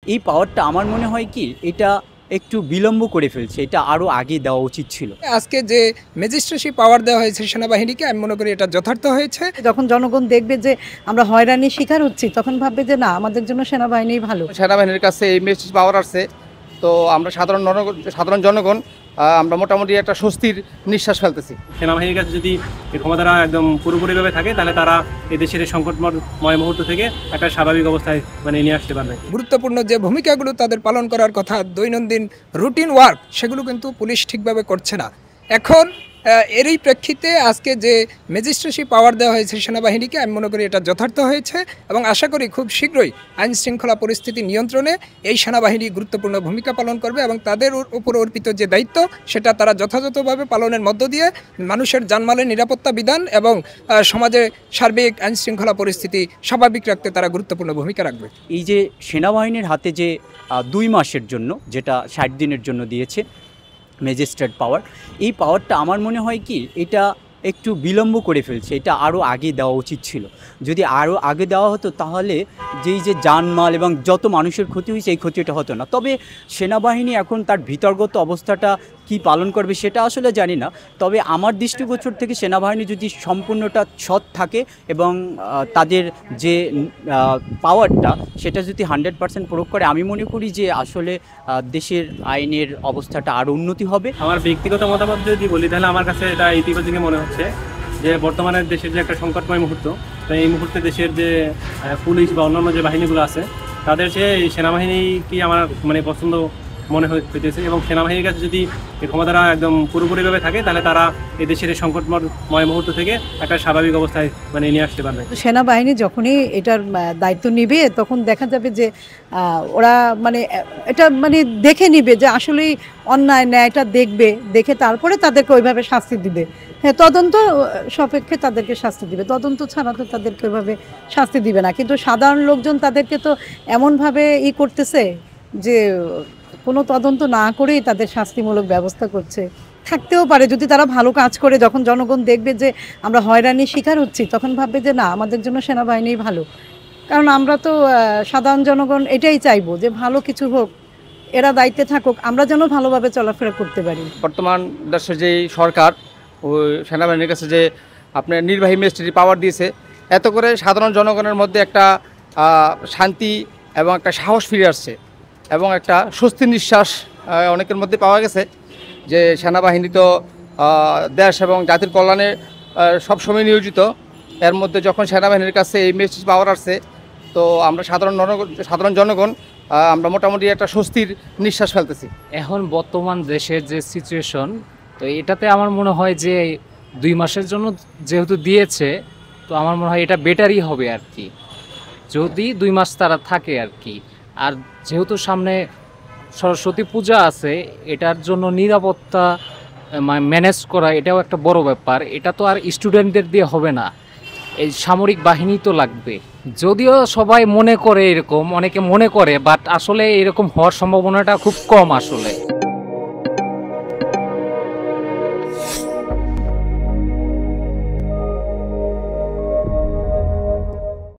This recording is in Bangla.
এই পাওয়ারটা আমার মনে হয় কি এটা একটু বিলম্ব করে ফেলছে। এটা আরও আগে দেওয়া উচিত ছিল। আজকে যে ম্যাজিস্ট্রেসি পাওয়ার দেওয়া হয়েছে সেনাবাহিনীকে, আমি মনে করি এটা যথার্থ হয়েছে। যখন জনগণ দেখবে যে আমরা হয়রানির শিকার হচ্ছি, তখন ভাববে যে না, আমাদের জন্য সেনাবাহিনী ভালো। সেনাবাহিনীর কাছে এই ম্যাজিস্ট্রেসি পাওয়ার আসছে, তো আমরা সাধারণ জনগণ আমরা মোটামুটি একটা স্বস্তির নিঃশ্বাস ফেলতেছি। সেনাবাহিনীর কাছে যদি এই ক্ষমতাটা একদম পুরোপুরিভাবে থাকে, তাহলে তারা এই দেশের এই সংকটময় মুহূর্ত থেকে একটা স্বাভাবিক অবস্থায় নিয়ে আসতে পারবে। গুরুত্বপূর্ণ যে ভূমিকাগুলো তাদের পালন করার কথা, দৈনন্দিন রুটিন ওয়ার্ক, সেগুলো কিন্তু পুলিশ ঠিকভাবে করছে না। এখন এরই প্রেক্ষিতে আজকে যে ম্যাজিস্ট্রেসি পাওয়ার দেওয়া হয়েছে সেনাবাহিনীকে, আমি মনে করি এটা যথার্থ হয়েছে এবং আশা করি খুব শীঘ্রই আইন শৃঙ্খলা পরিস্থিতি নিয়ন্ত্রণে এই সেনাবাহিনী গুরুত্বপূর্ণ ভূমিকা পালন করবে এবং তাদের উপর অর্পিত যে দায়িত্ব সেটা তারা যথাযথভাবে পালনের মধ্য দিয়ে মানুষের জানমালের নিরাপত্তা বিধান এবং সমাজে সার্বিক আইন শৃঙ্খলা পরিস্থিতি স্বাভাবিক রাখতে তারা গুরুত্বপূর্ণ ভূমিকা রাখবে। এই যে সেনাবাহিনীর হাতে যে 2 মাসের জন্য, যেটা 60 দিনের জন্য দিয়েছে ম্যাজিস্ট্রেট পাওয়ার, এই পাওয়ারটা আমার মনে হয় কি এটা একটু বিলম্ব করে ফেলছে। এটা আরও আগে দেওয়া উচিত ছিল। যদি আরও আগে দেওয়া হতো তাহলে যে জানমাল এবং যত মানুষের ক্ষতি হয়েছে এই ক্ষতিটা হতো না। তবে সেনাবাহিনী এখন তার ভিতরগত অবস্থাটা কি পালন করবে সেটা আসলে জানি না। তবে আমার দৃষ্টিগোচর থেকে সেনাবাহিনী যদি সম্পূর্ণটা সৎ থাকে এবং তাদের যে পাওয়ারটা সেটা যদি 100% প্রয়োগ করে, আমি মনে করি যে আসলে দেশের আইনের অবস্থাটা আরও উন্নতি হবে। আমার ব্যক্তিগত মতামত যদি বলি, তাহলে আমার কাছে এটা ইতিবাচকই মনে হচ্ছে যে বর্তমানে দেশের যে একটা সংকটময় মুহূর্ত, তো এই মুহূর্তে দেশের যে পুলিশ বা অন্যান্য যে বাহিনীগুলো আছে তাদের চেয়ে এই সেনাবাহিনীকে আমার পছন্দ মনে হইতেছে। এবং সেনাবাহিনীর কাছে যদি এই ক্ষমতাটা একদম পুরোপুরিভাবে থাকে, তাহলে তারা এই দেশের এই সংকটময় মুহূর্ত থেকে একটা স্বাভাবিক অবস্থায় নিয়ে আসতে পারবে। সেনাবাহিনী যখনই এটার দায়িত্ব নিবে, তখন দেখা যাবে যে ওরা এটা দেখে নিবে যে আসলেই অন্যায় ন্যায়টা দেখে তারপরে তাদেরকে ওইভাবে শাস্তি দিবে। হ্যাঁ, তদন্ত সাপেক্ষে তাদেরকে শাস্তি দিবে, তদন্ত ছাড়া তো তাদেরকে ওইভাবে শাস্তি দিবে না। কিন্তু সাধারণ লোকজন তাদেরকে তো এমনভাবে করতেছে যে কোনো তদন্ত না করেই তাদের শাস্তিমূলক ব্যবস্থা করছে। থাকতেও পারে যদি তারা ভালো কাজ করে, যখন জনগণ দেখবে যে আমরা হয়রানির শিকার হচ্ছি, তখন ভাববে যে না, আমাদের জন্য সেনাবাহিনী ভালো। কারণ আমরা তো সাধারণ জনগণ এটাই চাইবো যে ভালো কিছু হোক, এরা দায়িত্বে থাকুক, আমরা যেন ভালোভাবে চলাফেরা করতে পারি। বর্তমান দেশের যে সরকার ওই সেনাবাহিনীর কাছে যে আপনার নির্বাহী ম্যাজিস্ট্রেসি পাওয়ার দিয়েছে, এত করে সাধারণ জনগণের মধ্যে একটা শান্তি এবং একটা সাহস ফিরে আসছে এবং একটা স্বস্তির নিঃশ্বাস অনেকের মধ্যে পাওয়া গেছে যে সেনাবাহিনী তো দেশ এবং জাতির কল্যাণে সবসময় নিয়োজিত। এর মধ্যে যখন সেনাবাহিনীর কাছে এই ম্যাজিস্ট্রেসি পাওয়ার আসছে, তো আমরা সাধারণ জনগণ আমরা মোটামুটি একটা স্বস্তির নিঃশ্বাস ফেলতেছি। এখন বর্তমান দেশের যে সিচুয়েশন, তো এটাতে আমার মনে হয় যে 2 মাসের জন্য যেহেতু দিয়েছে, তো আমার মনে হয় এটা বেটারই হবে আর কি, যদি 2 মাস তারা থাকে আর কি। আর যেহেতু সামনে সরস্বতী পূজা আছে, এটার জন্য নিরাপত্তা ম্যানেজ করা এটাও একটা বড় ব্যাপার। এটা তো আর স্টুডেন্টদের দিয়ে হবে না, এই সামরিক বাহিনী তো লাগবে। যদিও সবাই মনে করে এরকম, অনেকে মনে করে, বাট আসলে এরকম হওয়ার সম্ভাবনাটা খুব কম আসলে।